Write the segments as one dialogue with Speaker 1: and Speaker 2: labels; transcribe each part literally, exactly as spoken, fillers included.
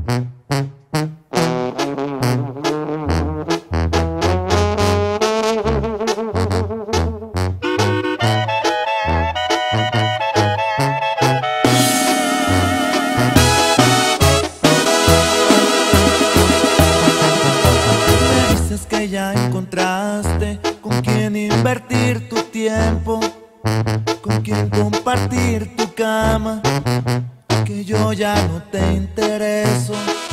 Speaker 1: Que ya encontraste con quien invertir tu tiempo, con quien compartir tu cama, que yo ya no te intereso,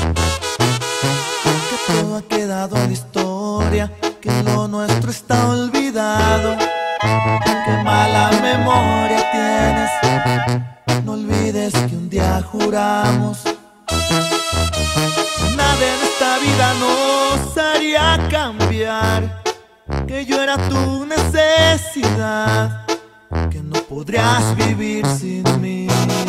Speaker 1: que todo ha quedado en la historia, que lo nuestro está olvidado, que mala memoria tienes. No olvides que un día juramos nada en esta vida nos haría cambiar, que yo era tu necesidad, que no podrías vivir sin mí.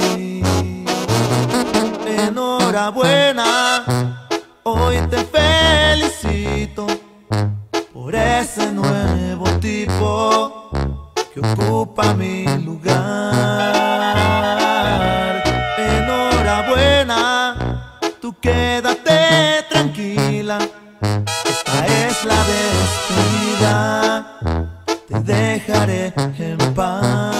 Speaker 1: Enhorabuena, hoy te felicito por ese nuevo tipo que ocupa mi lugar. Enhorabuena, tú quédate tranquila, esta es la despedida, te dejaré en paz.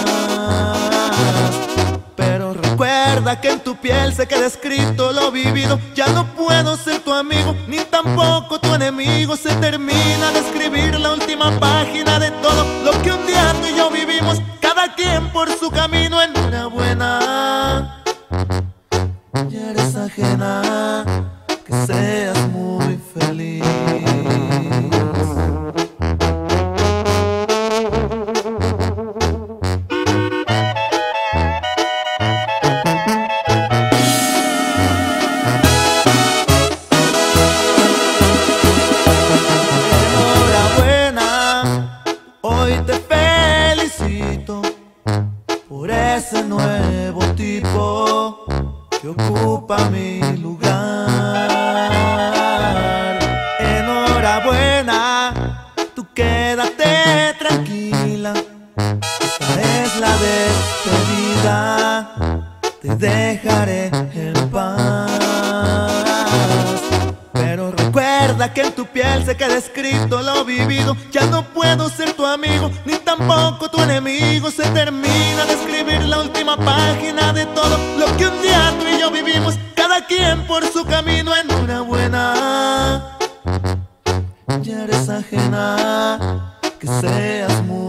Speaker 1: Pero recuerda que en tu piel se queda escrito lo vivido. Ya no puedo ser tu amigo, ni tampoco tu enemigo. Se termina de escribir la última página de todo lo que un día tú y yo vivimos, cada quien por su camino. Enhorabuena, ya eres ajena, que seas muy feliz. Enhorabuena, hoy te felicito por ese nuevo tipo que ocupa mi lugar. Enhorabuena, tú quédate tranquila, esta es la despedida, te dejaré en paz. Pero recuerda que en tu piel se queda escrito lo vivido. Ya no puedo ser tu amigo, ni tampoco tu enemigo. Se termina de escribir la última página de todo lo que un día tú y yo vivimos, cada quien por su camino. Enhorabuena, ya eres ajena, que seas muy